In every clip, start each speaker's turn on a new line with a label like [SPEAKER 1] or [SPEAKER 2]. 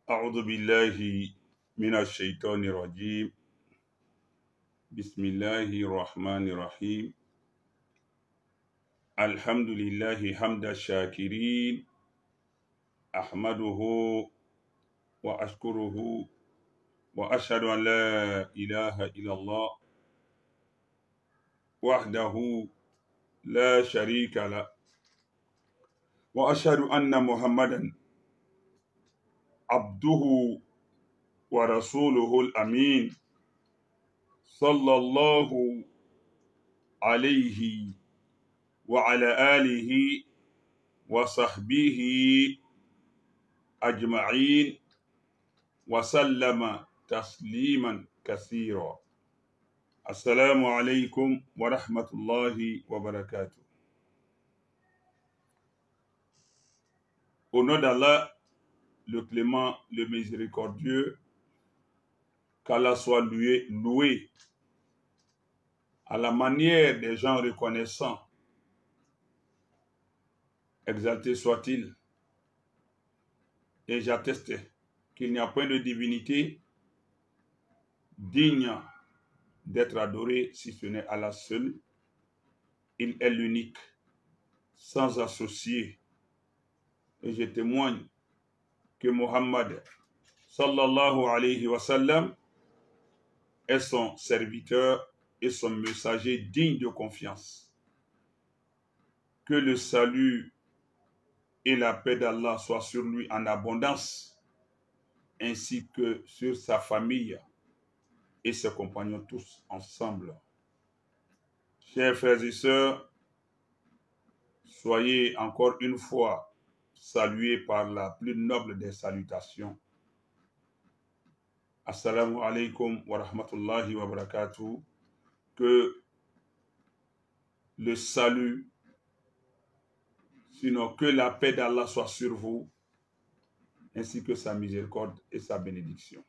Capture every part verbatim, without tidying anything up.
[SPEAKER 1] أعوذ بالله من الشيطان الرجيم بسم الله الرحمن الرحيم الحمد لله حمد الشاكرين أحمده وأشكره وأشهد أن لا إله إلا الله وحده لا شريك له وأشهد أن محمدا عبده ورسوله الأمين صلى الله عليه وعلى آله وصحبه أجمعين وسلم تسليما كثيرا. السلام عليكم ورحمة الله وبركاته. Au nom d'Allah, le clément, le miséricordieux, qu'Allah soit loué, loué à la manière des gens reconnaissants. Exalté soit-il. Et j'atteste qu'il n'y a point de divinité digne d'être adorée si ce n'est Allah seul. Il est l'unique, sans associé. Et je témoigne que Muhammad sallallahu alayhi wa sallam est son serviteur et son messager digne de confiance. Que le salut et la paix d'Allah soient sur lui en abondance, ainsi que sur sa famille et ses compagnons tous ensemble. Chers frères et sœurs, soyez encore une fois salués par la plus noble des salutations. Assalamu alaikum wa rahmatullahi wa barakatuh. Que le salut, sinon que la paix d'Allah soit sur vous, ainsi que sa miséricorde et sa bénédiction.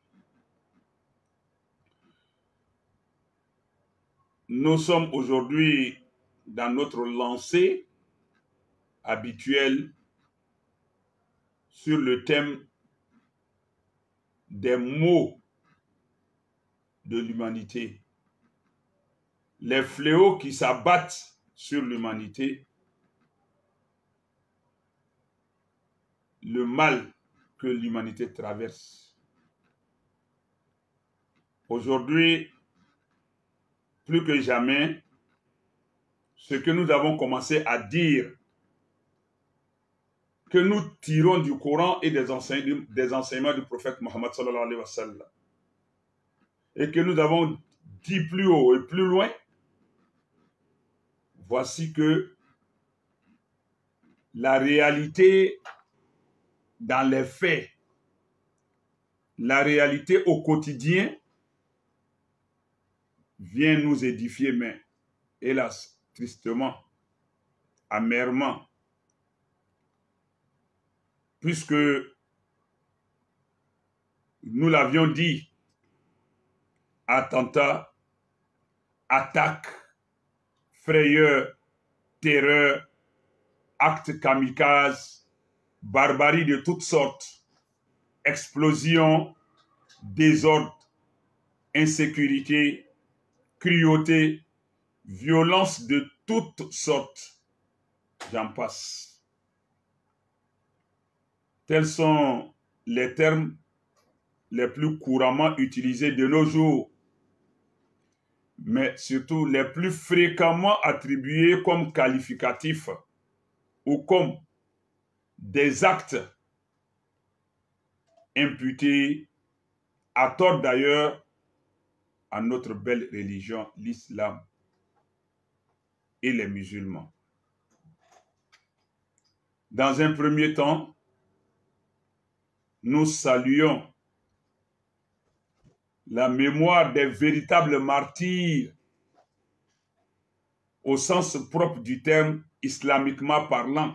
[SPEAKER 1] Nous sommes aujourd'hui dans notre lancée habituelle sur le thème des maux de l'humanité, les fléaux qui s'abattent sur l'humanité, le mal que l'humanité traverse. Aujourd'hui, plus que jamais, ce que nous avons commencé à dire, que nous tirons du Coran et des enseignements, des enseignements du prophète Mohammed sallallahu alayhi wa sallam, et que nous avons dit plus haut et plus loin, voici que la réalité dans les faits, la réalité au quotidien vient nous édifier, mais hélas, tristement, amèrement, puisque nous l'avions dit, attentats, attaques, frayeurs, terreur, actes kamikazes, barbarie de toutes sortes, explosions, désordre, insécurité, cruauté, violence de toutes sortes, j'en passe. Tels sont les termes les plus couramment utilisés de nos jours, mais surtout les plus fréquemment attribués comme qualificatifs ou comme des actes imputés, à tort d'ailleurs, à notre belle religion, l'islam et les musulmans. Dans un premier temps, nous saluons la mémoire des véritables martyrs au sens propre du terme, islamiquement parlant.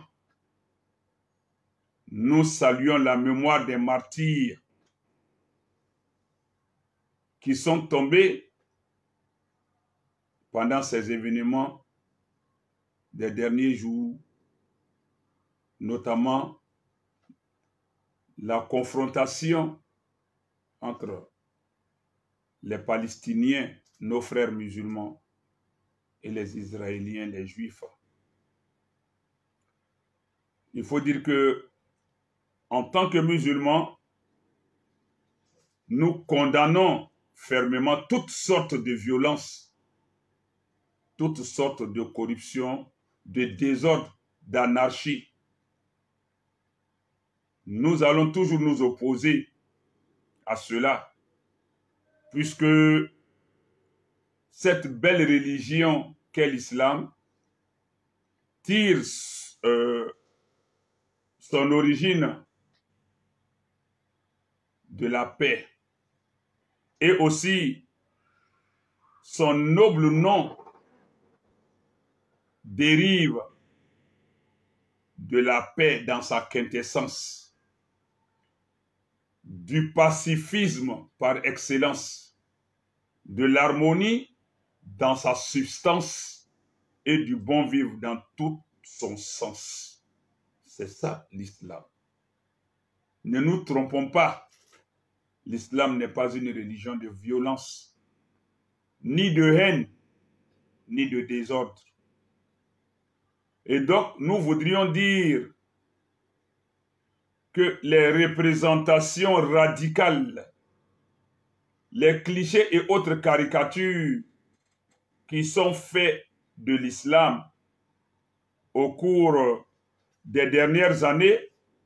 [SPEAKER 1] Nous saluons la mémoire des martyrs qui sont tombés pendant ces événements des derniers jours, notamment la confrontation entre les Palestiniens, nos frères musulmans, et les Israéliens, les Juifs. Il faut dire que, en tant que musulmans, nous condamnons fermement toutes sortes de violences, toutes sortes de corruption, de désordre, d'anarchie. Nous allons toujours nous opposer à cela, puisque cette belle religion qu'est l'islam tire euh, son origine de la paix et aussi son noble nom dérive de la paix dans sa quintessence, du pacifisme par excellence, de l'harmonie dans sa substance et du bon vivre dans tout son sens. C'est ça l'islam. Ne nous trompons pas, l'islam n'est pas une religion de violence, ni de haine, ni de désordre. Et donc, nous voudrions dire que les représentations radicales, les clichés et autres caricatures qui sont faits de l'islam au cours des dernières années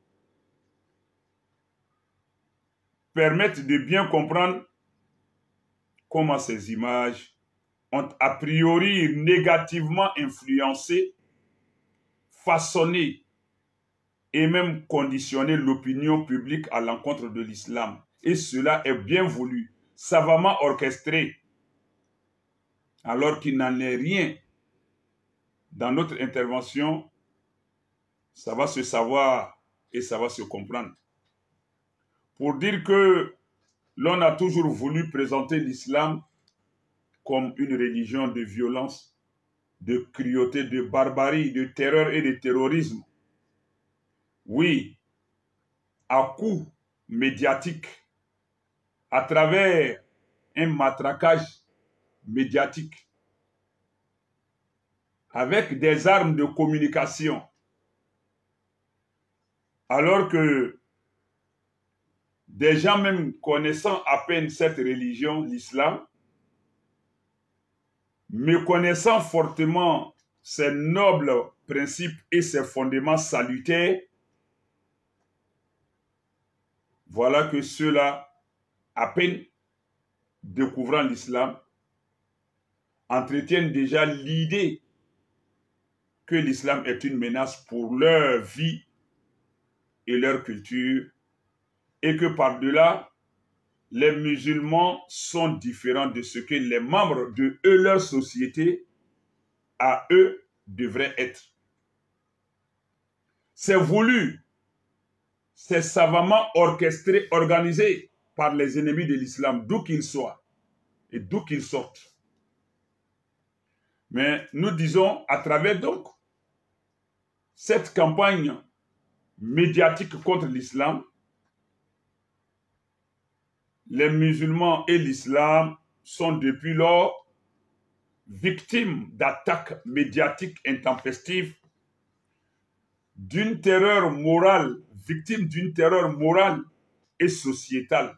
[SPEAKER 1] permettent de bien comprendre comment ces images ont a priori négativement influencé, façonné et même conditionné l'opinion publique à l'encontre de l'islam. Et cela est bien voulu, savamment orchestré, alors qu'il n'en est rien. Dans notre intervention, ça va se savoir et ça va se comprendre. Pour dire que l'on a toujours voulu présenter l'islam comme une religion de violence, de cruauté, de barbarie, de terreur et de terrorisme. Oui, à coup médiatique, à travers un matraquage médiatique, avec des armes de communication, alors que des gens même connaissant à peine cette religion, l'islam, méconnaissant fortement ses nobles principes et ses fondements salutaires, voilà que ceux-là, à peine découvrant l'islam, entretiennent déjà l'idée que l'islam est une menace pour leur vie et leur culture, et que par-delà, les musulmans sont différents de ce que les membres de eux, leur société, à eux, devraient être. C'est voulu, c'est savamment orchestré, organisé par les ennemis de l'islam, d'où qu'ils soient et d'où qu'ils sortent. Mais nous disons, à travers donc cette campagne médiatique contre l'islam, les musulmans et l'islam sont depuis lors victimes d'attaques médiatiques intempestives, d'une terreur morale, victimes d'une terreur morale et sociétale.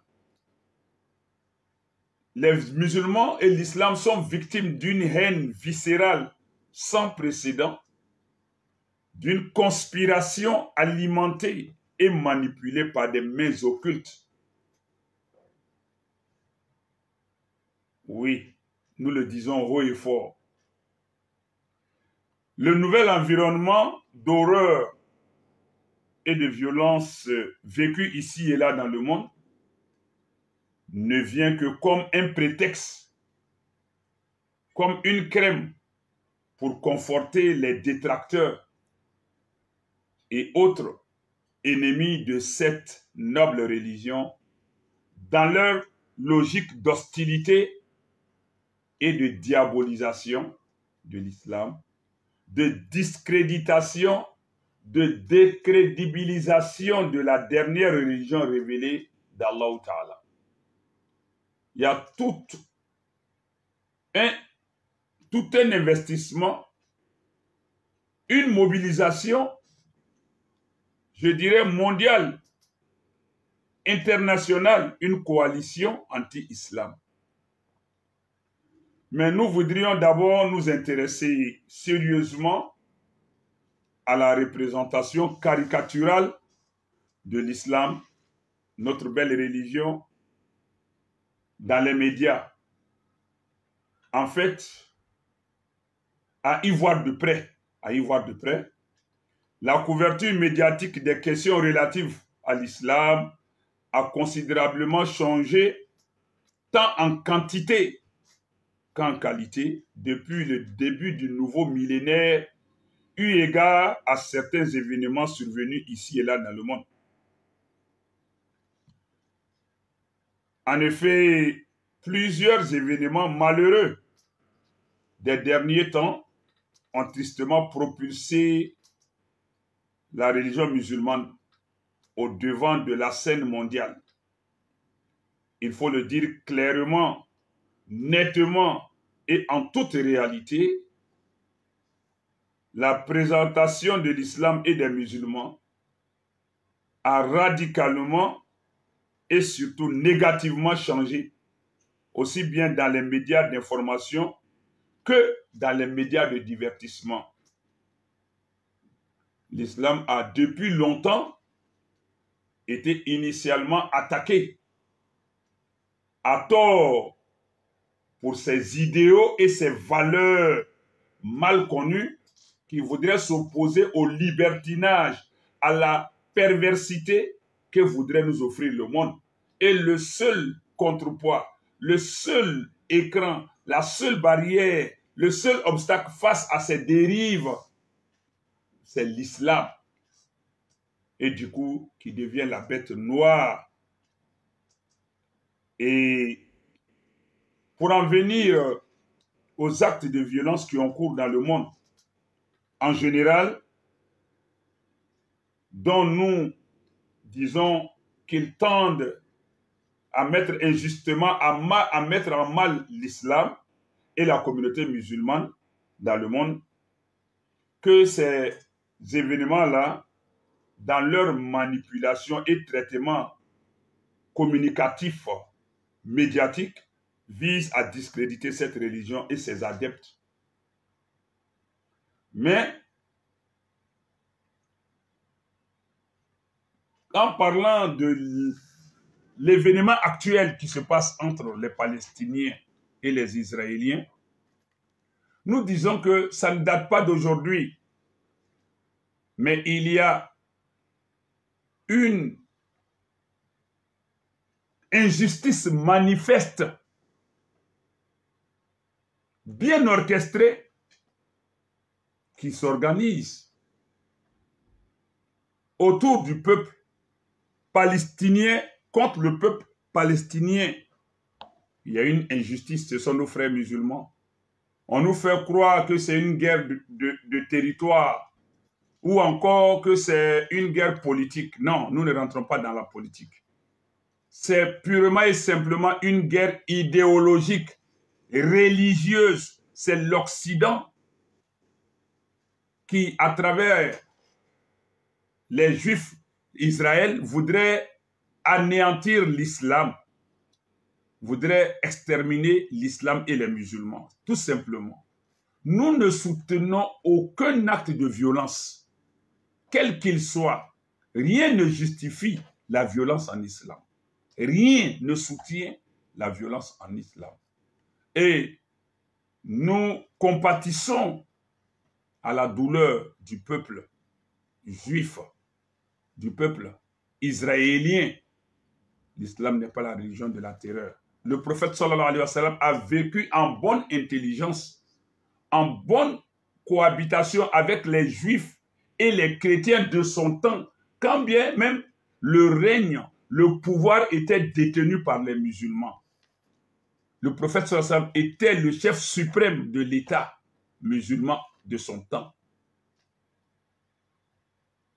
[SPEAKER 1] Les musulmans et l'islam sont victimes d'une haine viscérale sans précédent, d'une conspiration alimentée et manipulée par des mains occultes. Oui, nous le disons haut et fort. Le nouvel environnement d'horreur et de violence vécu ici et là dans le monde ne vient que comme un prétexte, comme une crème pour conforter les détracteurs et autres ennemis de cette noble religion dans leur logique d'hostilité et de diabolisation de l'islam, de discréditation de décrédibilisation de la dernière religion révélée d'Allah Ta'ala. Il y a tout un, tout un investissement, une mobilisation, je dirais mondiale, internationale, une coalition anti-islam. Mais nous voudrions d'abord nous intéresser sérieusement à la représentation caricaturale de l'islam, notre belle religion, dans les médias. En fait, à y voir de près, à y voir de près, la couverture médiatique des questions relatives à l'islam a considérablement changé tant en quantité qu'en qualité depuis le début du nouveau millénaire, eu égard à certains événements survenus ici et là dans le monde. En effet, plusieurs événements malheureux des derniers temps ont tristement propulsé la religion musulmane au devant de la scène mondiale. Il faut le dire clairement, nettement et en toute réalité, la présentation de l'islam et des musulmans a radicalement et surtout négativement changé, aussi bien dans les médias d'information que dans les médias de divertissement. L'islam a depuis longtemps été initialement attaqué à tort pour ses idéaux et ses valeurs mal connues qui voudraient s'opposer au libertinage, à la perversité que voudrait nous offrir le monde. Et le seul contrepoids, le seul écran, la seule barrière, le seul obstacle face à ces dérives, c'est l'islam. Et du coup, qui devient la bête noire. Et pour en venir aux actes de violence qui ont cours dans le monde, en général, dont nous disons qu'ils tendent à mettre injustement, à, ma, à mettre en mal l'islam et la communauté musulmane dans le monde, que ces événements-là, dans leur manipulation et traitement communicatif, médiatique, visent à discréditer cette religion et ses adeptes. Mais, en parlant de l'événement actuel qui se passe entre les Palestiniens et les Israéliens, nous disons que ça ne date pas d'aujourd'hui, mais il y a une injustice manifeste, bien orchestrée, qui s'organise autour du peuple palestinien contre le peuple palestinien. Il y a une injustice, ce sont nos frères musulmans. On nous fait croire que c'est une guerre de, de, de territoire ou encore que c'est une guerre politique. Non, nous ne rentrons pas dans la politique. C'est purement et simplement une guerre idéologique, religieuse. C'est l'Occident qui, à travers les Juifs d'Israël, voudrait anéantir l'islam, voudrait exterminer l'islam et les musulmans, tout simplement. Nous ne soutenons aucun acte de violence, quel qu'il soit. Rien ne justifie la violence en islam. Rien ne soutient la violence en islam. Et nous compatissons à la douleur du peuple juif, du peuple israélien. L'islam n'est pas la religion de la terreur. Le prophète sallallahu alayhi wa sallam a vécu en bonne intelligence, en bonne cohabitation avec les juifs et les chrétiens de son temps, quand bien même le règne, le pouvoir était détenu par les musulmans. Le prophète sallallahu alayhi wa sallam était le chef suprême de l'État musulman de son temps.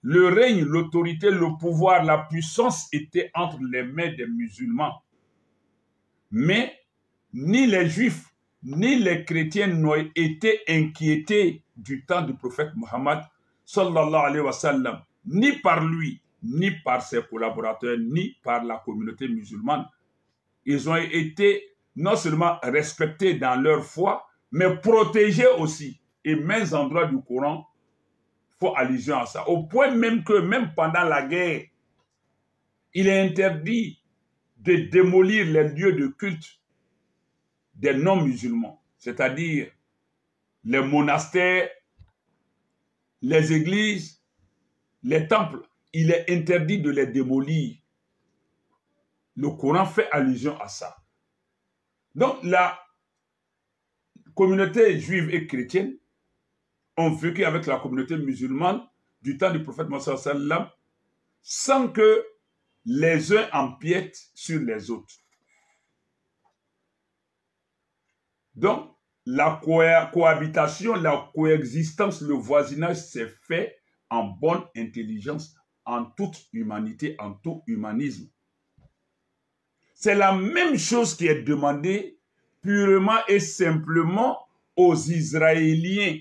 [SPEAKER 1] le règne, l'autorité, le pouvoir, la puissance étaient entre les mains des musulmans. Mais ni les juifs, ni les chrétiens n'ont été inquiétés du temps du prophète Mohammed, sallallahu alayhi wa sallam, ni par lui, ni par ses collaborateurs, ni par la communauté musulmane. Ils ont été non seulement respectés dans leur foi, mais protégés aussi. Et maints endroits du Coran font allusion à ça. Au point même que, même pendant la guerre, il est interdit de démolir les lieux de culte des non-musulmans, c'est-à-dire les monastères, les églises, les temples. Il est interdit de les démolir. Le Coran fait allusion à ça. Donc la communauté juive et chrétienne ont vécu avec la communauté musulmane du temps du prophète Mohammed sallallahu alayhi wa sallam sans que les uns empiètent sur les autres. Donc, la co cohabitation, la coexistence, le voisinage s'est fait en bonne intelligence, en toute humanité, en tout humanisme. C'est la même chose qui est demandée purement et simplement aux Israéliens.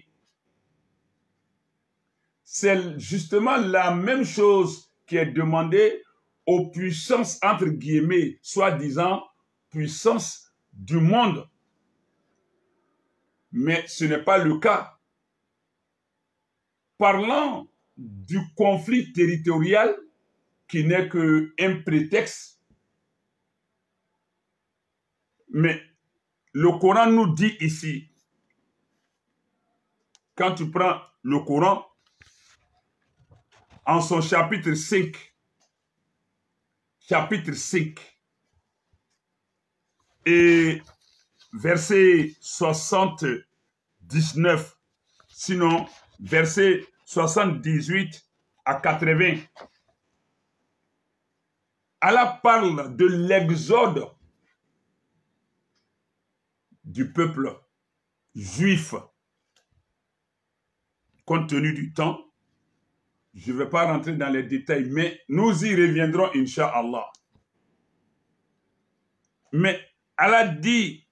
[SPEAKER 1] C'est justement la même chose qui est demandée aux puissances, entre guillemets, soi-disant puissances du monde. Mais ce n'est pas le cas. Parlant du conflit territorial, qui n'est qu'un prétexte, mais le Coran nous dit ici, quand tu prends le Coran, en son chapitre cinq, chapitre cinq, et verset soixante-dix-neuf, sinon verset soixante-dix-huit à quatre-vingts. Allah parle de l'exode du peuple juif. Compte tenu du temps, je ne vais pas rentrer dans les détails, mais nous y reviendrons, Inch'Allah. Mais Allah dit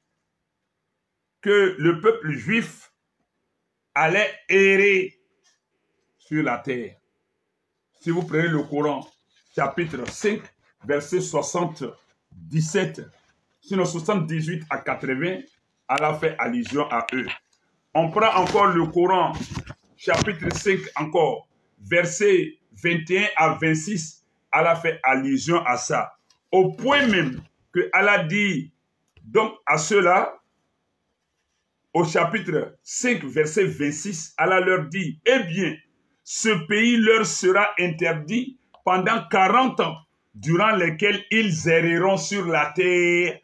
[SPEAKER 1] que le peuple juif allait errer sur la terre. Si vous prenez le Coran, chapitre cinq, verset soixante-dix-sept, sinon soixante-dix-huit à quatre-vingts, Allah fait allusion à eux. On prend encore le Coran, chapitre cinq encore, verset vingt et un à vingt-six, Allah fait allusion à ça. Au point même que Allah dit donc à ceux-là, au chapitre cinq, verset vingt-six, Allah leur dit, eh bien, ce pays leur sera interdit pendant quarante ans, durant lesquels ils erreront sur la terre.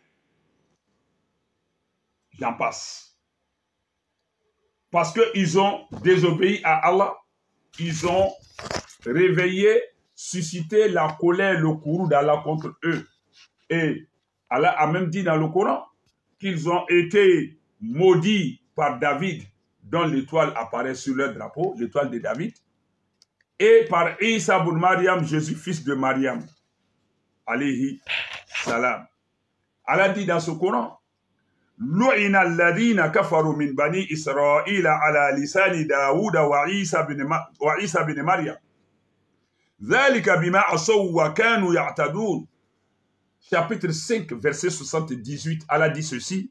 [SPEAKER 1] J'en passe. Parce qu'ils ont désobéi à Allah, ils ont réveillé, suscité la colère, le courroux d'Allah contre eux. Et Allah a même dit dans le Coran qu'ils ont été maudits par David, dont l'étoile apparaît sur leur drapeau, l'étoile de David, et par Isa ibn Maryam, Jésus, fils de Maryam, alayhi salam. Allah dit dans ce Coran, Lu'ina alladhina kafaru min bani Israël ala lisani Daouda wa Isa bin Maryam. Dhalika bima asaw wa kanu ya'tadun. Chapitre cinq, verset soixante-dix-huit, Allah dit ceci.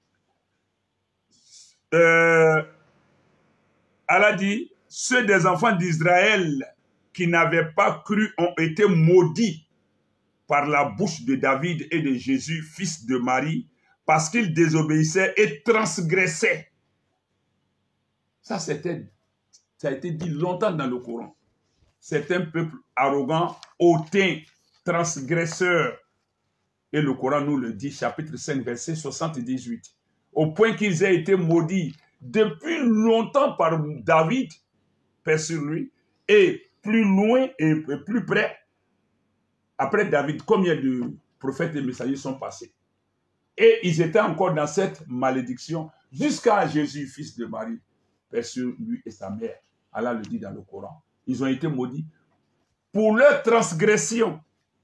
[SPEAKER 1] Euh, Allah dit, ceux des enfants d'Israël qui n'avaient pas cru ont été maudits par la bouche de David et de Jésus, fils de Marie, parce qu'ils désobéissaient et transgressaient. Ça, c'était, ça a été dit longtemps dans le Coran. C'est un peuple arrogant, hautain, transgresseur. Et le Coran nous le dit, chapitre cinq, verset soixante-dix-huit. Au point qu'ils aient été maudits depuis longtemps par David, paix sur lui, et plus loin et plus près, après David, combien de prophètes et messagers sont passés? Et ils étaient encore dans cette malédiction jusqu'à Jésus, fils de Marie, paix sur lui et sa mère. Allah le dit dans le Coran. ils ont été maudits pour leur transgression.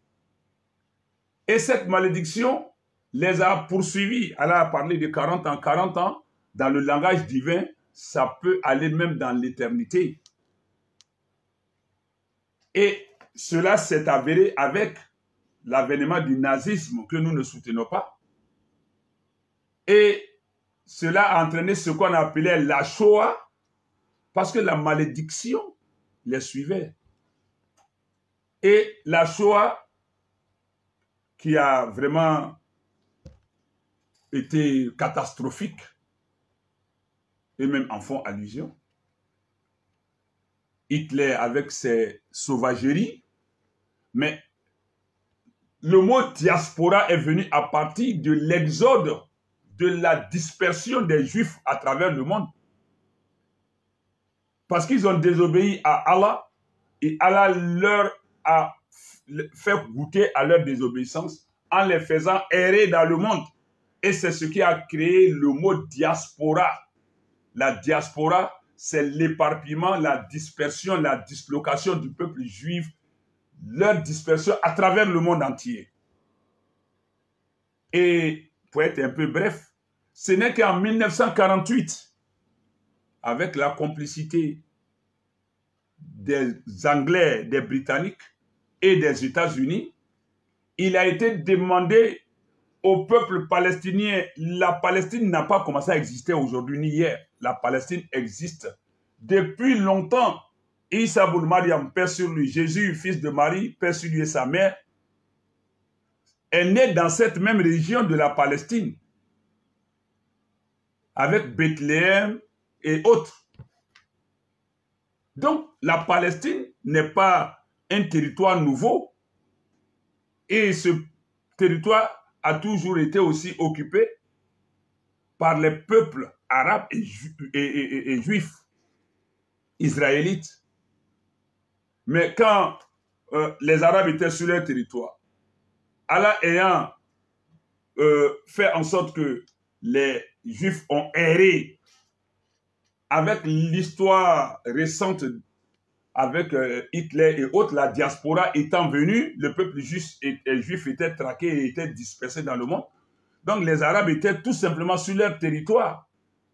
[SPEAKER 1] Et cette malédiction les a poursuivis. Allah a parlé de quarante ans. quarante ans, dans le langage divin, ça peut aller même dans l'éternité. Et cela s'est avéré avec l'avènement du nazisme que nous ne soutenons pas. Et cela a entraîné ce qu'on appelait la Shoah, parce que la malédiction les suivait. Et la Shoah, qui a vraiment été catastrophique, et même en font allusion. Hitler avec ses sauvageries, mais le mot diaspora est venu à partir de l'exode, de la dispersion des Juifs à travers le monde. Parce qu'ils ont désobéi à Allah, et Allah leur a fait goûter à leur désobéissance en les faisant errer dans le monde. Et c'est ce qui a créé le mot diaspora. La diaspora, c'est l'éparpillement, la dispersion, la dislocation du peuple juif, leur dispersion à travers le monde entier. Et pour être un peu bref, ce n'est qu'en mille neuf cent quarante-huit, avec la complicité des Anglais, des Britanniques et des États-Unis, il a été demandé au peuple palestinien. La Palestine n'a pas commencé à exister aujourd'hui ni hier. La Palestine existe depuis longtemps. Isa Boul Mariam, Père sur lui, Jésus, fils de Marie, Père sur lui et sa mère, est né dans cette même région de la Palestine, avec Bethléem et autres. Donc, la Palestine n'est pas un territoire nouveau, et ce territoire a toujours été aussi occupé par les peuples arabes et, ju et, et, et juifs, israélites. Mais quand euh, les Arabes étaient sur leur territoire, Allah ayant euh, fait en sorte que les Juifs ont erré, avec l'histoire récente avec euh, Hitler et autres, la diaspora étant venue, le peuple juif, et, et juif était traqué et était dispersé dans le monde. Donc les Arabes étaient tout simplement sur leur territoire.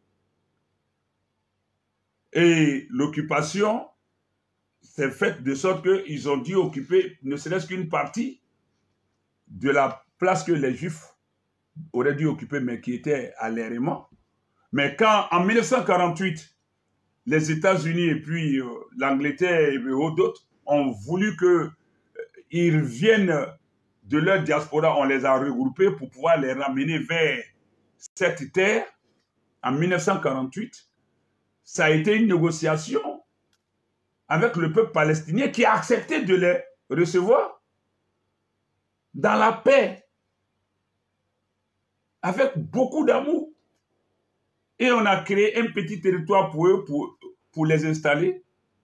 [SPEAKER 1] Et l'occupation s'est faite de sorte qu'ils ont dû occuper ne serait-ce qu'une partie de la place que les Juifs auraient dû occuper, mais qui était à l'errement. Mais quand, en mille neuf cent quarante-huit, les États-Unis et puis euh, l'Angleterre et d'autres ont voulu qu'ils euh, viennent de leur diaspora, on les a regroupés pour pouvoir les ramener vers cette terre, en mille neuf cent quarante-huit, ça a été une négociation avec le peuple palestinien qui a accepté de les recevoir dans la paix, avec beaucoup d'amour. Et on a créé un petit territoire pour eux, pour, pour les installer,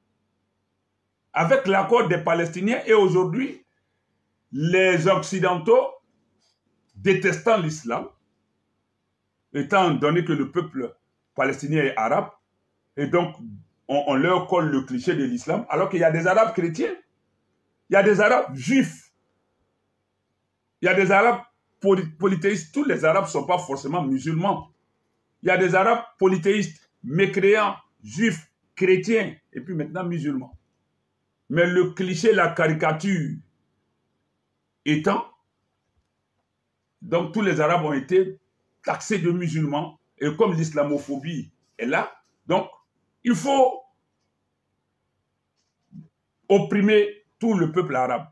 [SPEAKER 1] avec l'accord des Palestiniens. Et aujourd'hui, les Occidentaux, détestant l'islam, étant donné que le peuple palestinien est arabe, et donc on, on leur colle le cliché de l'islam, alors qu'il y a des Arabes chrétiens, il y a des Arabes juifs, il y a des Arabes polythéistes. Tous les Arabes ne sont pas forcément musulmans. Il y a des Arabes polythéistes, mécréants, juifs, chrétiens, et puis maintenant musulmans. Mais le cliché, la caricature étant, donc tous les Arabes ont été taxés de musulmans, et comme l'islamophobie est là, donc il faut opprimer tout le peuple arabe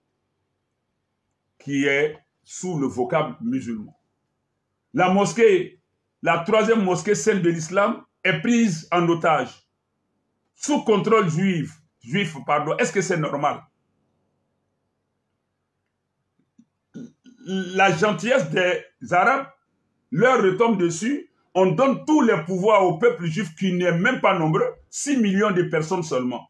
[SPEAKER 1] qui est sous le vocable musulman. La mosquée, la troisième mosquée sainte de l'islam, est prise en otage, sous contrôle juif. Juif, pardon. Est-ce que c'est normal? La gentillesse des Arabes leur retombe dessus. On donne tous les pouvoirs au peuple juif qui n'est même pas nombreux, six millions de personnes seulement,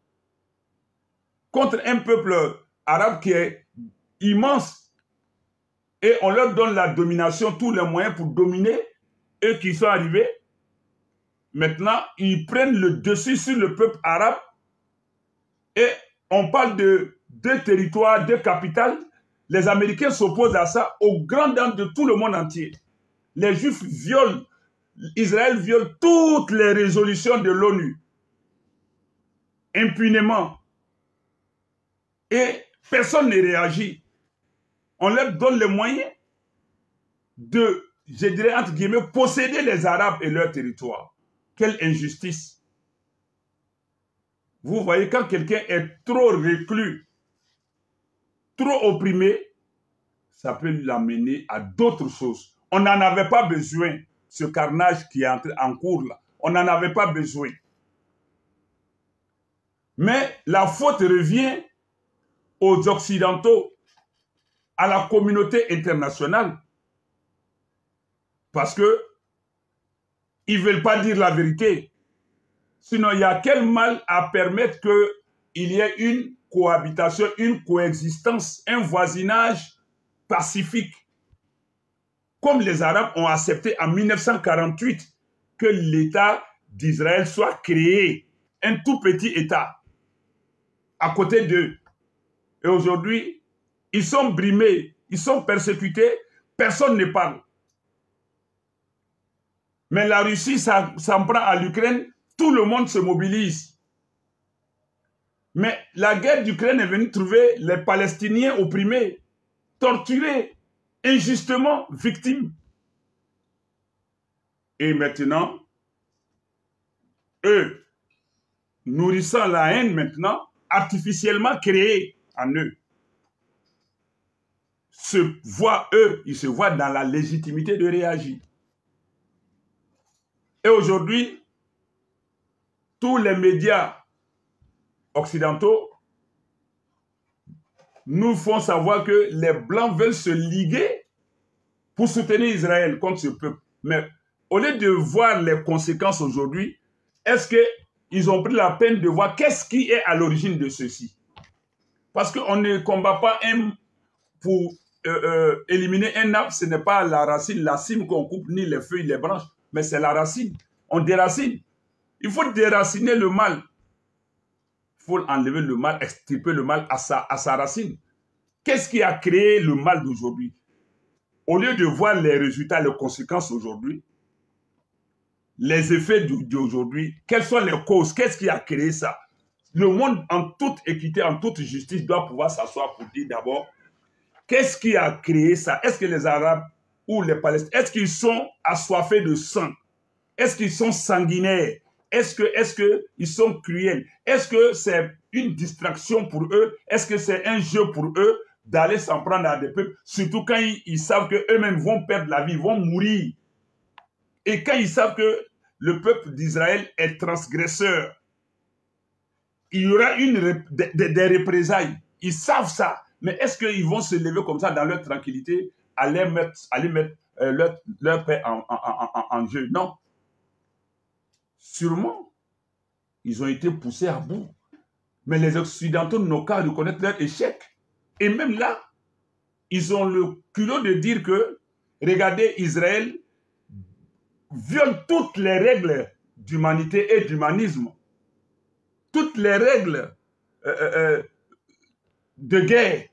[SPEAKER 1] contre un peuple arabe qui est immense. Et on leur donne la domination, tous les moyens pour dominer. Eux qui sont arrivés, maintenant, ils prennent le dessus sur le peuple arabe Et on parle de deux territoires, deux capitales. Les Américains s'opposent à ça aux grandes dames de tout le monde entier. Les Juifs violent, Israël viole toutes les résolutions de l'ONU. Impunément. Et personne ne réagit. On leur donne les moyens de, je dirais entre guillemets, posséder les Arabes et leur territoire. Quelle injustice. Vous voyez, quand quelqu'un est trop reclus, trop opprimé, ça peut l'amener à d'autres choses. On n'en avait pas besoin, ce carnage qui est en cours là. On n'en avait pas besoin. Mais la faute revient aux Occidentaux, à la communauté internationale. Parce que ils ne veulent pas dire la vérité. Sinon, il y a quel mal à permettre qu'il y ait une cohabitation, une coexistence, un voisinage pacifique. Comme les Arabes ont accepté en mille neuf cent quarante-huit que l'État d'Israël soit créé, un tout petit État, à côté d'eux. Et aujourd'hui, ils sont brimés, ils sont persécutés, personne ne parle. Mais la Russie s'en prend à l'Ukraine, tout le monde se mobilise. Mais la guerre d'Ukraine est venue trouver les Palestiniens opprimés, torturés, injustement victimes. Et maintenant, eux, nourrissant la haine maintenant, artificiellement créée en eux, se voient, eux, ils se voient dans la légitimité de réagir. Et aujourd'hui, tous les médias occidentaux nous font savoir que les Blancs veulent se liguer pour soutenir Israël contre ce peuple. Mais au lieu de voir les conséquences aujourd'hui, est-ce qu'ils ont pris la peine de voir qu'est-ce qui est à l'origine de ceci? Parce qu'on ne combat pas un pour euh, euh, éliminer un arbre, ce n'est pas la racine, la cime qu'on coupe, ni les feuilles, les branches, mais c'est la racine. On déracine. Il faut déraciner le mal. Il faut enlever le mal, extirper le mal à sa, à sa racine. Qu'est-ce qui a créé le mal d'aujourd'hui? Au lieu de voir les résultats, les conséquences aujourd'hui, les effets d'aujourd'hui, quelles sont les causes? Qu'est-ce qui a créé ça? Le monde, en toute équité, en toute justice, doit pouvoir s'asseoir pour dire d'abord, qu'est-ce qui a créé ça? Est-ce que les Arabes ou les Palestiniens, est-ce qu'ils sont assoiffés de sang? Est-ce qu'ils sont sanguinaires? Est-ce que, est-ce que ils sont cruels? Est-ce que c'est une distraction pour eux? Est-ce que c'est un jeu pour eux d'aller s'en prendre à des peuples? Surtout quand ils, ils savent qu'eux-mêmes vont perdre la vie, vont mourir. Et quand ils savent que le peuple d'Israël est transgresseur, il y aura une, des, des représailles. Ils savent ça. Mais est-ce qu'ils vont se lever comme ça dans leur tranquillité, aller mettre, aller mettre euh, leur, leur paix en, en, en, en jeu? Non. Sûrement, ils ont été poussés à bout. Mais les Occidentaux n'ont qu'à reconnaître leur échec. Et même là, ils ont le culot de dire que, regardez, Israël viole toutes les règles d'humanité et d'humanisme. Toutes les règles euh, euh, de guerre.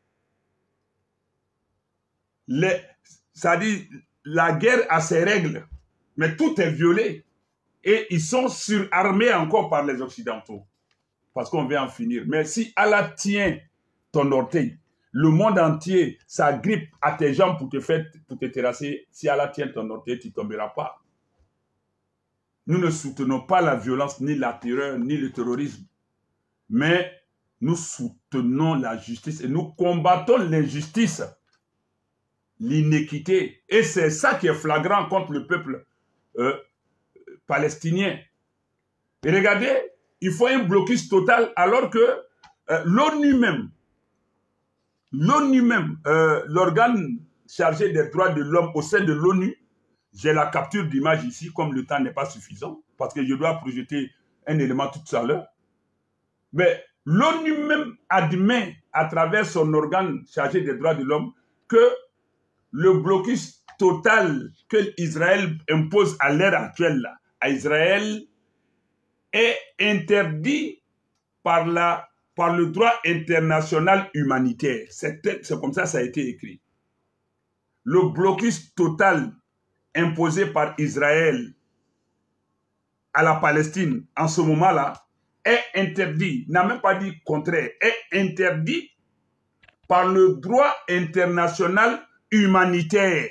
[SPEAKER 1] C'est-à-dire, la guerre a ses règles, mais tout est violé. Et ils sont surarmés encore par les Occidentaux. Parce qu'on veut en finir. Mais si Allah tient ton orteil, le monde entier s'agrippe à tes jambes pour te faire, pour te terrasser. Si Allah tient ton orteil, tu ne tomberas pas. Nous ne soutenons pas la violence, ni la terreur, ni le terrorisme. Mais nous soutenons la justice et nous combattons l'injustice, l'inéquité. Et c'est ça qui est flagrant contre le peuple euh, palestinien. Et regardez, il faut un blocus total alors que euh, l'ONU même, l'ONU même, euh, l'organe chargé des droits de l'homme au sein de l'ONU, j'ai la capture d'image ici, comme le temps n'est pas suffisant, parce que je dois projeter un élément tout à l'heure. Mais l'ONU même admet, à travers son organe chargé des droits de l'homme, que le blocus total que Israël impose à l'ère actuelle, là, à Israël, est interdit par la par le droit international humanitaire. C'est comme ça que ça a été écrit. Le blocus total imposé par Israël à la Palestine en ce moment-là est interdit, n'a même pas dit contraire, est interdit par le droit international humanitaire.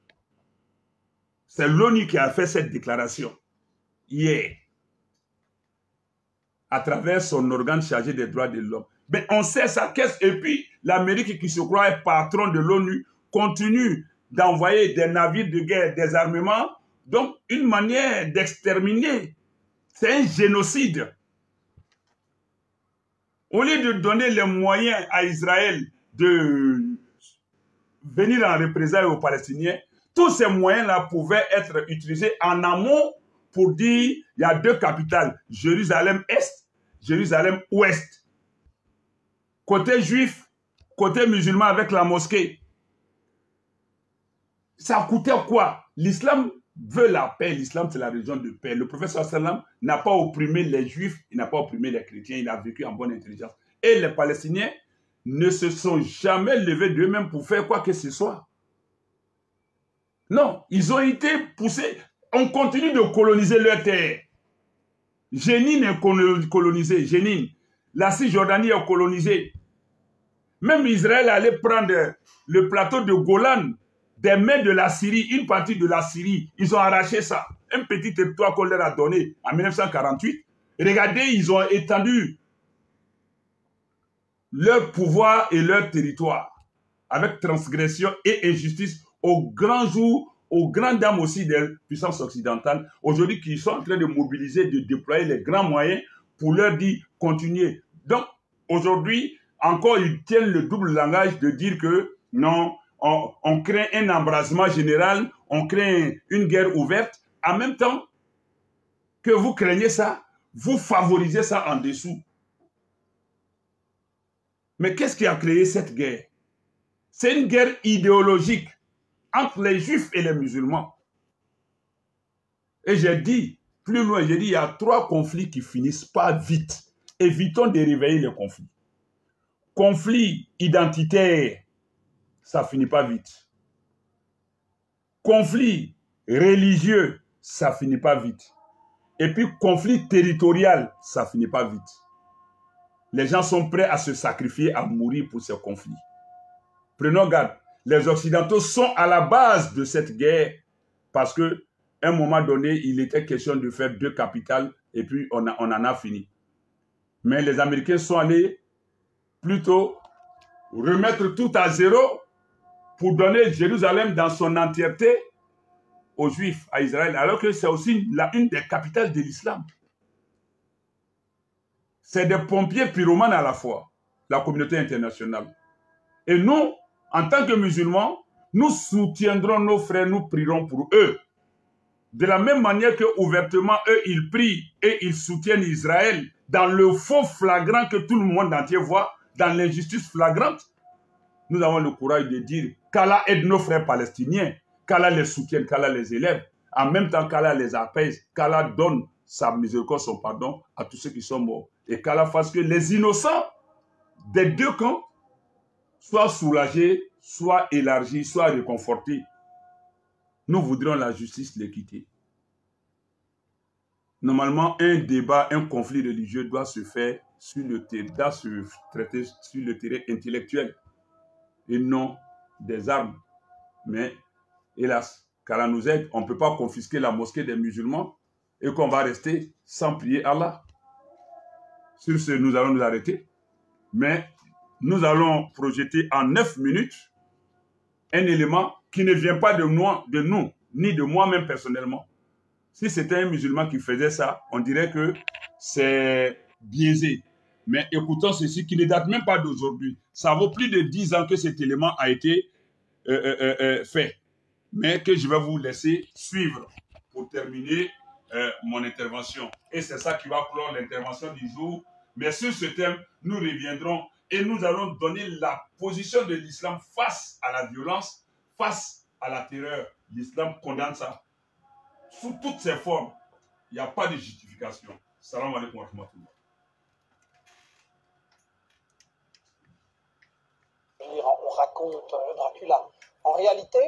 [SPEAKER 1] C'est l'ONU qui a fait cette déclaration hier, à travers son organe chargé des droits de l'homme. Mais on sait ça, qu'est-ce et puis l'Amérique qui se croit patron de l'ONU continue d'envoyer des navires de guerre, des armements, donc une manière d'exterminer. C'est un génocide. Au lieu de donner les moyens à Israël de venir en représailles aux Palestiniens, tous ces moyens-là pouvaient être utilisés en amont pour dire il y a deux capitales, Jérusalem-Est, Jérusalem-Ouest. Côté juif, côté musulman avec la mosquée. Ça coûtait quoi? L'islam veut la paix, l'islam c'est la religion de paix. Le prophète sallam n'a pas opprimé les juifs, il n'a pas opprimé les chrétiens, il a vécu en bonne intelligence. Et les Palestiniens ne se sont jamais levés d'eux-mêmes pour faire quoi que ce soit. Non, ils ont été poussés. On continue de coloniser leur terre. Jénine est colonisée, Jénine. La Cisjordanie est colonisée. Même Israël allait prendre le plateau de Golan des mains de la Syrie, une partie de la Syrie. Ils ont arraché ça. Un petit territoire qu'on leur a donné en mille neuf cent quarante-huit. Regardez, ils ont étendu leur pouvoir et leur territoire avec transgression et injustice au grand jour, aux grandes dames aussi des puissances occidentales, aujourd'hui qui sont en train de mobiliser, de déployer les grands moyens pour leur dire continuez. Donc, aujourd'hui, encore, ils tiennent le double langage de dire que non, on, on crée un embrasement général, on crée une guerre ouverte. En même temps que vous craignez ça, vous favorisez ça en dessous. Mais qu'est-ce qui a créé cette guerre? C'est une guerre idéologique entre les juifs et les musulmans. Et j'ai dit, plus loin, j'ai dit, il y a trois conflits qui finissent pas vite. Évitons de réveiller les conflits. Conflit identitaire, ça finit pas vite. Conflit religieux, ça finit pas vite. Et puis conflit territorial, ça finit pas vite. Les gens sont prêts à se sacrifier, à mourir pour ces conflits. Prenons garde. Les Occidentaux sont à la base de cette guerre parce qu'à un moment donné, il était question de faire deux capitales et puis on, a, on en a fini. Mais les Américains sont allés plutôt remettre tout à zéro pour donner Jérusalem dans son entièreté aux Juifs, à Israël, alors que c'est aussi la, une des capitales de l'islam. C'est des pompiers pyromanes à la fois, la communauté internationale. Et nous, en tant que musulmans, nous soutiendrons nos frères, nous prierons pour eux. De la même manière que ouvertement, eux, ils prient et ils soutiennent Israël dans le faux flagrant que tout le monde entier voit, dans l'injustice flagrante. Nous avons le courage de dire qu'Allah aide nos frères palestiniens, qu'Allah les soutienne, qu'Allah les élève, en même temps qu'Allah les apaise, qu'Allah donne sa miséricorde, son pardon à tous ceux qui sont morts. Et qu'Allah fasse que les innocents des deux camps soient soulagés, soient élargis, soient réconfortés. Nous voudrions la justice, l'équité. Normalement, un débat, un conflit religieux doit se faire sur le terrain, doit se traiter sur le terrain intellectuel et non des armes. Mais, hélas, qu'Allah nous aide, on ne peut pas confisquer la mosquée des musulmans et qu'on va rester sans prier Allah. Sur ce, nous allons nous arrêter. Mais nous allons projeter en neuf minutes un élément qui ne vient pas de nous, de nous ni de moi-même personnellement. Si c'était un musulman qui faisait ça, on dirait que c'est biaisé. Mais écoutons ceci qui ne date même pas d'aujourd'hui. Ça vaut plus de dix ans que cet élément a été euh, euh, euh, fait. Mais que je vais vous laisser suivre pour terminer euh, mon intervention. Et c'est ça qui va clore l'intervention du jour. Mais sur ce thème, nous reviendrons et nous allons donner la position de l'islam face à la violence, face à la terreur. L'islam condamne ça. Sous toutes ses formes, il n'y a pas de justification. Salam alaikum wa rahmatullah.
[SPEAKER 2] raconte Dracula. En réalité,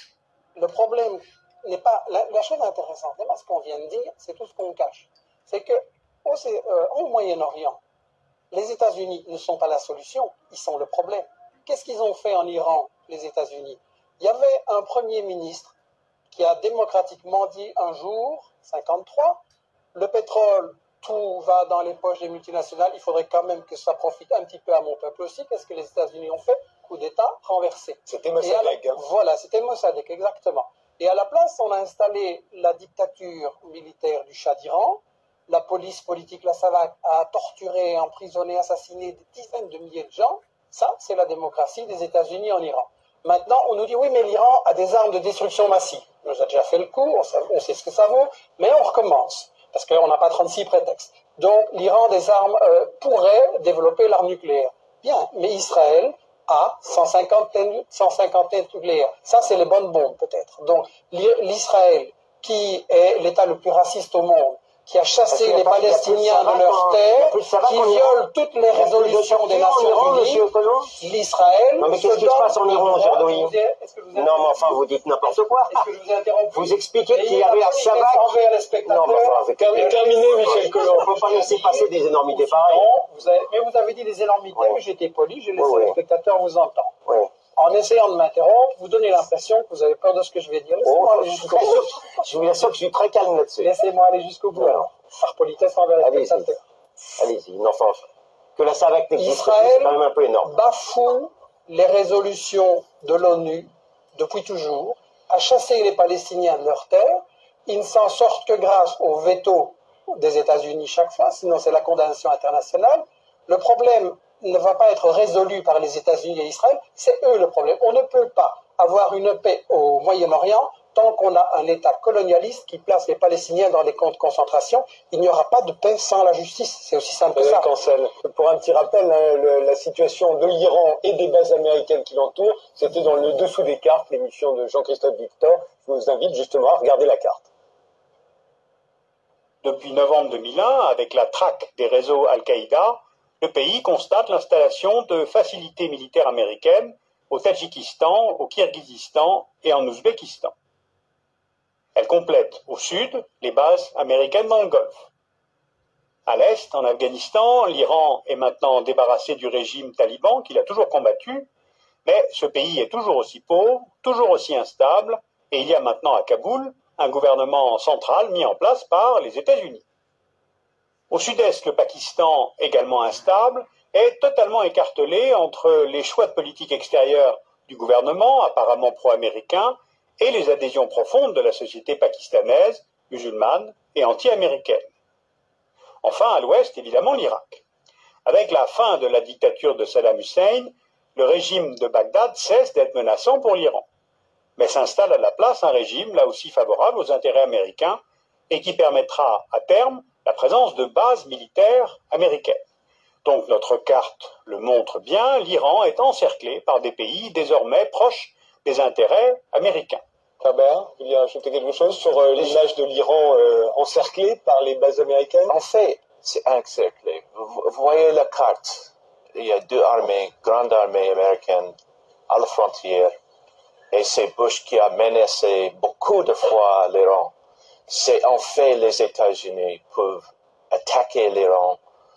[SPEAKER 2] le problème n'est pas... La, la chose intéressante, n'est pas ce qu'on vient de dire, c'est tout ce qu'on cache. C'est que au, euh, au Moyen-Orient, les États-Unis ne sont pas la solution, ils sont le problème. Qu'est-ce qu'ils ont fait en Iran, les États-Unis? Il y avait un Premier ministre qui a démocratiquement dit un jour, cinquante-trois, le pétrole, tout va dans les poches des multinationales, il faudrait quand même que ça profite un petit peu à mon peuple aussi. Qu'est-ce que les États-Unis ont fait? Coup d'État renversé.
[SPEAKER 3] C'était Mossadegh.
[SPEAKER 2] Hein. Voilà, c'était Mossadegh, exactement. Et à la place, on a installé la dictature militaire du Shah d'Iran. La police politique, la Savak, a torturé, emprisonné, assassiné des dizaines de milliers de gens. Ça, c'est la démocratie des États-Unis en Iran. Maintenant, on nous dit, oui, mais l'Iran a des armes de destruction massive. On nous a déjà fait le coup, on sait, on sait ce que ça vaut, mais on recommence, parce qu'on n'a pas trente-six prétextes. Donc, l'Iran des armes euh, pourrait développer l'arme nucléaire. Bien, mais Israël a cent cinquante nucléaires. Ça, c'est les bonnes bombes, peut-être. Donc, l'Israël, qui est l'État le plus raciste au monde, qui a chassé les Palestiniens de leur terre, qui viole toutes les résolutions des Nations Unies, l'Israël...
[SPEAKER 3] Non, mais qu'est-ce qui se passe en Iran aujourd'hui? Non, mais enfin, vous dites n'importe quoi.
[SPEAKER 2] Est-ce que je vous ai interrompu?
[SPEAKER 3] Vous expliquez qu'il y avait la Savak...
[SPEAKER 2] Non, mais enfin,
[SPEAKER 3] c'est terminé, Michel Colomb. On ne peut pas laisser passer des énormités pareilles.
[SPEAKER 2] Non, vous avez, mais vous avez dit des énormités, oui. Mais j'étais poli, j'ai laissé oui, les spectateurs vous entendre. Oui. En essayant de m'interrompre, vous donnez l'impression que vous avez peur de ce que je vais dire. Laissez-moi
[SPEAKER 3] oh,
[SPEAKER 2] aller jusqu'au bout.
[SPEAKER 3] Je vous assure que je suis très calme là-dessus.
[SPEAKER 2] Laissez-moi aller jusqu'au bout, alors. Par politesse envers les
[SPEAKER 3] Allez
[SPEAKER 2] spectateurs.
[SPEAKER 3] Allez-y, non, enfin, que la Savak n'existe plus, c'est quand même un peu énorme.
[SPEAKER 2] Bafoue les résolutions de l'ONU depuis toujours, a chassé les Palestiniens de leur terre. Ils ne s'en sortent que grâce au veto des États-Unis chaque fois, sinon c'est la condamnation internationale. Le problème ne va pas être résolu par les États-Unis et Israël, c'est eux le problème. On ne peut pas avoir une paix au Moyen-Orient tant qu'on a un État colonialiste qui place les Palestiniens dans des camps de concentration. Il n'y aura pas de paix sans la justice. C'est aussi simple que ça.
[SPEAKER 4] Cancel. Pour un petit rappel, hein, le, la situation de l'Iran et des bases américaines qui l'entourent, c'était dans le dessous des cartes, l'émission de Jean-Christophe Victor. Je vous invite justement à regarder la carte.
[SPEAKER 5] Depuis novembre deux mille un, avec la traque des réseaux Al-Qaïda, le pays constate l'installation de facilités militaires américaines au Tadjikistan, au Kirghizistan et en Ouzbékistan. Elle complète au sud les bases américaines dans le Golfe. À l'est, en Afghanistan, l'Iran est maintenant débarrassé du régime taliban qu'il a toujours combattu, mais ce pays est toujours aussi pauvre, toujours aussi instable, et il y a maintenant à Kaboul un gouvernement central mis en place par les États-Unis. Au sud-est, le Pakistan, également instable, est totalement écartelé entre les choix de politique extérieure du gouvernement, apparemment pro-américain, et les adhésions profondes de la société pakistanaise, musulmane et anti-américaine. Enfin, à l'ouest, évidemment, l'Irak. Avec la fin de la dictature de Saddam Hussein, le régime de Bagdad cesse d'être menaçant pour l'Iran. Mais s'installe à la place un régime, là aussi favorable aux intérêts américains, et qui permettra à terme la présence de bases militaires américaines. Donc notre carte le montre bien, l'Iran est encerclé par des pays désormais proches des intérêts américains.
[SPEAKER 4] Faber, vous vouliez ajouter quelque chose sur euh, l'image de l'Iran euh, encerclé par les bases américaines?
[SPEAKER 6] En fait, c'est encerclé. Vous, vous voyez la carte. Il y a deux armées, grandes armées américaines à la frontière. Et c'est Bush qui a menacé beaucoup de fois l'Iran. C'est en fait les États-Unis peuvent attaquer l'Iran.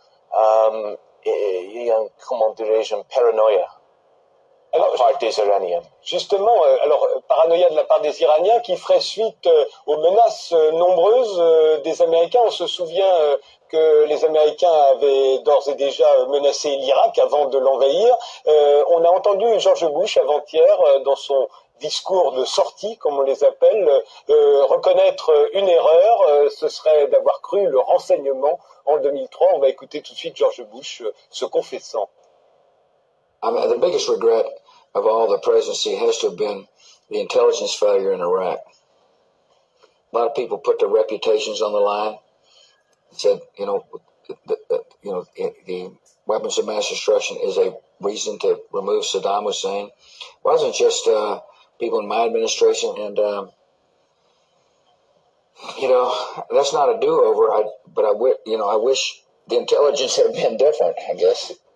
[SPEAKER 6] Um, il y a, un, comment dirais-je, une paranoïa de la part des Iraniens.
[SPEAKER 4] Justement, euh, alors, paranoïa de la part des Iraniens qui ferait suite euh, aux menaces euh, nombreuses euh, des Américains. On se souvient euh, que les Américains avaient d'ores et déjà menacé l'Irak avant de l'envahir. Euh, on a entendu George Bush avant-hier euh, dans son discours de sortie, comme on les appelle, euh, reconnaître une erreur, euh, ce serait d'avoir cru le renseignement en deux mille trois. On va écouter tout de suite George Bush euh, se confessant.
[SPEAKER 7] I mean, the biggest regret of all the presidency has to have been the intelligence failure in Iraq. A lot of people put their reputations on the line. Said, you know, the, the, you know, the weapons of mass destruction is a reason to remove Saddam Hussein. It wasn't just uh, people in my administration, and um, you know, that's not a do-over. I, but I, w- you know, I wish the intelligence had been different, I guess.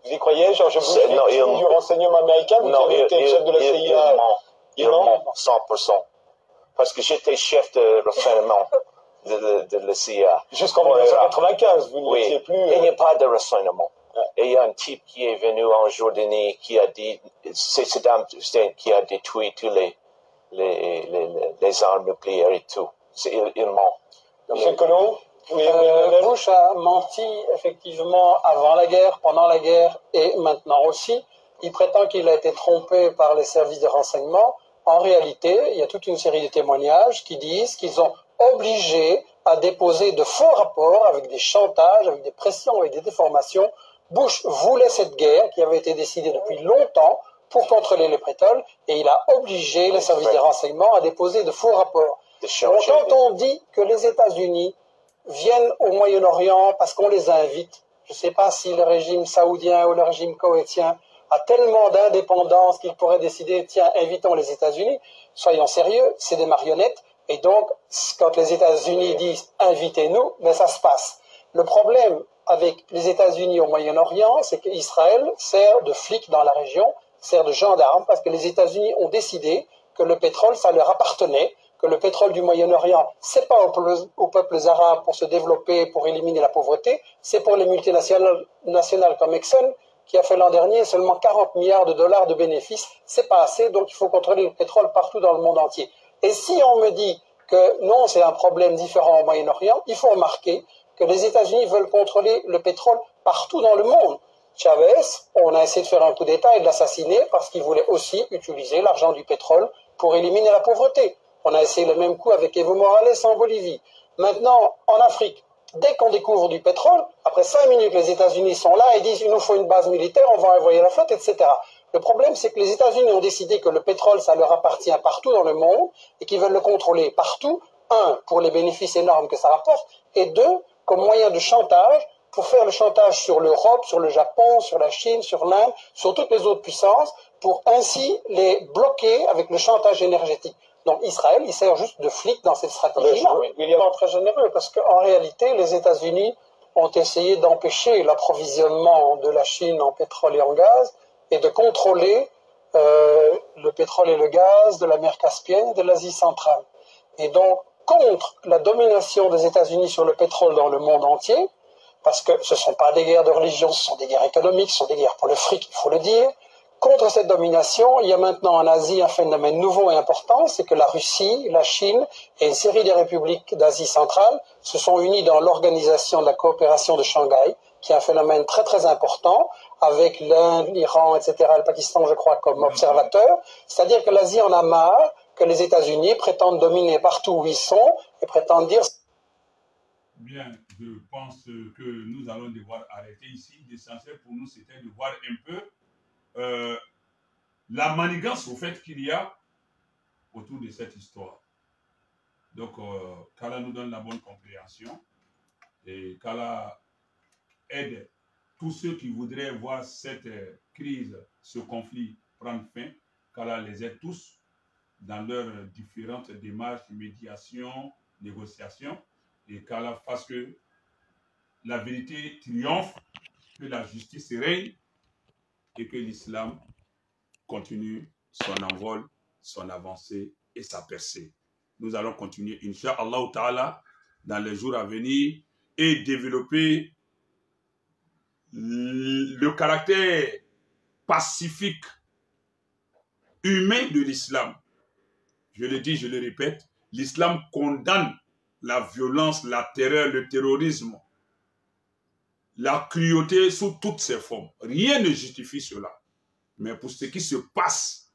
[SPEAKER 4] Vous y croyez, George Bush,
[SPEAKER 3] C'est- non,
[SPEAKER 4] victime
[SPEAKER 3] il-
[SPEAKER 4] du renseignement américain, vous qui
[SPEAKER 3] Non,
[SPEAKER 4] avez
[SPEAKER 3] il,
[SPEAKER 4] été
[SPEAKER 3] il,
[SPEAKER 4] chef de la
[SPEAKER 3] il-
[SPEAKER 4] C I A?
[SPEAKER 3] il ment.
[SPEAKER 4] Il
[SPEAKER 3] Il
[SPEAKER 4] ment.
[SPEAKER 3] ment cent pour cent. Parce que j'étais chef de renseignement de, de, de la C I A.
[SPEAKER 4] Jusqu'en
[SPEAKER 3] Pour
[SPEAKER 4] mille neuf cent
[SPEAKER 3] l'Irak.
[SPEAKER 4] quatre-vingt-quinze, vous
[SPEAKER 3] Oui,
[SPEAKER 4] n'étiez plus...
[SPEAKER 3] et il n'y
[SPEAKER 4] euh,
[SPEAKER 3] a pas de renseignement. Et il y a un type qui est venu en Jordanie qui a dit, c'est Saddam Hussein qui a détruit tous les, les, les, les, les armes nucléaires et tout. C'est, il, il ment.
[SPEAKER 4] Monsieur Collomb, oui, oui,
[SPEAKER 2] Euh,
[SPEAKER 4] Lionel.
[SPEAKER 2] Bush a menti effectivement avant la guerre, pendant la guerre et maintenant aussi. Il prétend qu'il a été trompé par les services de renseignement. En réalité, il y a toute une série de témoignages qui disent qu'ils ont obligé à déposer de faux rapports avec des chantages, avec des pressions, avec des déformations. Bush voulait cette guerre qui avait été décidée depuis longtemps pour contrôler le pétrole et il a obligé les services de renseignement à déposer de faux rapports.
[SPEAKER 3] De
[SPEAKER 2] Donc,
[SPEAKER 3] changer
[SPEAKER 2] quand
[SPEAKER 3] des-
[SPEAKER 2] on dit que les États-Unis viennent au Moyen-Orient parce qu'on les invite, je ne sais pas si le régime saoudien ou le régime koweïtien a tellement d'indépendance qu'il pourrait décider, tiens, invitons les États-Unis. Soyons sérieux, c'est des marionnettes. Et donc, quand les États-Unis disent invitez-nous, ben ça se passe. Le problème avec les États-Unis au Moyen-Orient, c'est qu'Israël sert de flic dans la région, sert de gendarme, parce que les États-Unis ont décidé que le pétrole, ça leur appartenait, que le pétrole du Moyen-Orient, c'est pas aux peuples, aux peuples arabes pour se développer, pour éliminer la pauvreté, c'est pour les multinationales nationales comme Exxon, qui a fait l'an dernier seulement quarante milliards de dollars de bénéfices. C'est pas assez, donc il faut contrôler le pétrole partout dans le monde entier. Et si on me dit que non, c'est un problème différent au Moyen-Orient, il faut remarquer que les États-Unis veulent contrôler le pétrole partout dans le monde. Chavez, on a essayé de faire un coup d'État et de l'assassiner parce qu'il voulait aussi utiliser l'argent du pétrole pour éliminer la pauvreté. On a essayé le même coup avec Evo Morales en Bolivie. Maintenant, en Afrique, dès qu'on découvre du pétrole, après cinq minutes, les États-Unis sont là et disent il nous faut une base militaire, on va envoyer la flotte, et cetera. Le problème, c'est que les États-Unis ont décidé que le pétrole, ça leur appartient partout dans le monde et qu'ils veulent le contrôler partout. Un, pour les bénéfices énormes que ça rapporte, et deux, comme moyen de chantage, pour faire le chantage sur l'Europe, sur le Japon, sur la Chine, sur l'Inde, sur toutes les autres puissances, pour ainsi les bloquer avec le chantage énergétique. Donc Israël, il sert juste de flic dans cette stratégie-là.
[SPEAKER 4] Oui,
[SPEAKER 2] Il est très généreux parce qu'en réalité, les États-Unis ont essayé d'empêcher l'approvisionnement de la Chine en pétrole et en gaz et de contrôler euh, le pétrole et le gaz de la mer Caspienne et de l'Asie centrale. Et donc, contre la domination des États-Unis sur le pétrole dans le monde entier, parce que ce ne sont pas des guerres de religion, ce sont des guerres économiques, ce sont des guerres pour le fric, il faut le dire. Contre cette domination, il y a maintenant en Asie un phénomène nouveau et important, c'est que la Russie, la Chine et une série de républiques d'Asie centrale se sont unies dans l'organisation de la coopération de Shanghai, qui est un phénomène très très important, avec l'Inde, l'Iran, et cetera, le Pakistan, je crois, comme observateurs. C'est-à-dire que l'Asie en a marre que les États-Unis prétendent dominer partout où ils sont et prétendent dire...
[SPEAKER 1] Bien, je pense que nous allons devoir arrêter ici. L'essentiel pour nous, c'était de voir un peu euh, la manigance au fait qu'il y a autour de cette histoire. Donc, euh, qu'Allah nous donne la bonne compréhension et qu'Allah aide tous ceux qui voudraient voir cette euh, crise, ce conflit prendre fin, qu'Allah les aide tous dans leurs différentes démarches, médiation, négociation, et qu'Allah fasse que la vérité triomphe, que la justice règne et que l'islam continue son envol, son avancée et sa percée. Nous allons continuer, Inch'Allah Ta'ala, dans les jours à venir et développer le caractère pacifique, humain de l'islam. Je le dis, je le répète, l'islam condamne la violence, la terreur, le terrorisme, la cruauté sous toutes ses formes. Rien ne justifie cela. Mais pour ce qui se passe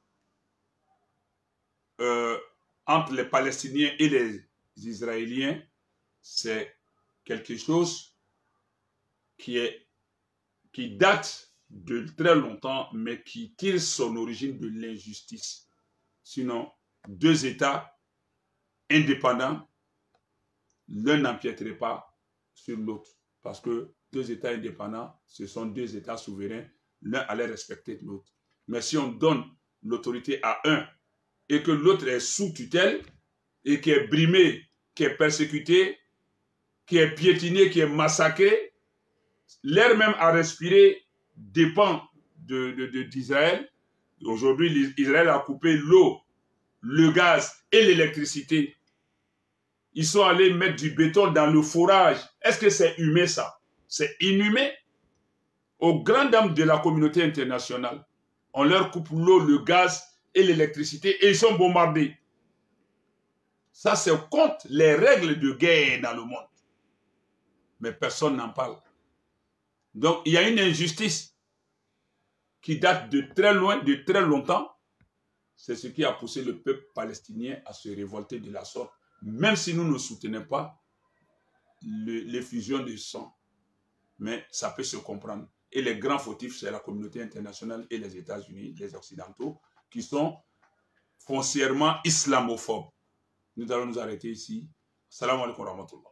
[SPEAKER 1] euh, entre les Palestiniens et les Israéliens, c'est quelque chose qui, est, qui date de très longtemps, mais qui tire son origine de l'injustice. Sinon, deux États indépendants, l'un n'empiéterait pas sur l'autre. Parce que deux États indépendants, ce sont deux États souverains, l'un allait respecter l'autre. Mais si on donne l'autorité à un et que l'autre est sous tutelle et qui est brimé, qui est persécuté, qui est piétiné, qui est massacré, l'air même à respirer dépend de, de, de, d'Israël. Aujourd'hui, Israël a coupé l'eau, le gaz et l'électricité. Ils sont allés mettre du béton dans le forage. Est-ce que c'est humain ça? C'est inhumain. Aux grandes dames de la communauté internationale, on leur coupe l'eau, le gaz et l'électricité et ils sont bombardés. Ça, c'est contre les règles de guerre dans le monde. Mais personne n'en parle. Donc, il y a une injustice qui date de très loin, de très longtemps. C'est ce qui a poussé le peuple palestinien à se révolter de la sorte, même si nous ne soutenons pas l'effusion de sang. Mais ça peut se comprendre. Et les grands fautifs, c'est la communauté internationale et les États-Unis, les Occidentaux, qui sont foncièrement islamophobes. Nous allons nous arrêter ici. Salam alaikum wa rahmatullah.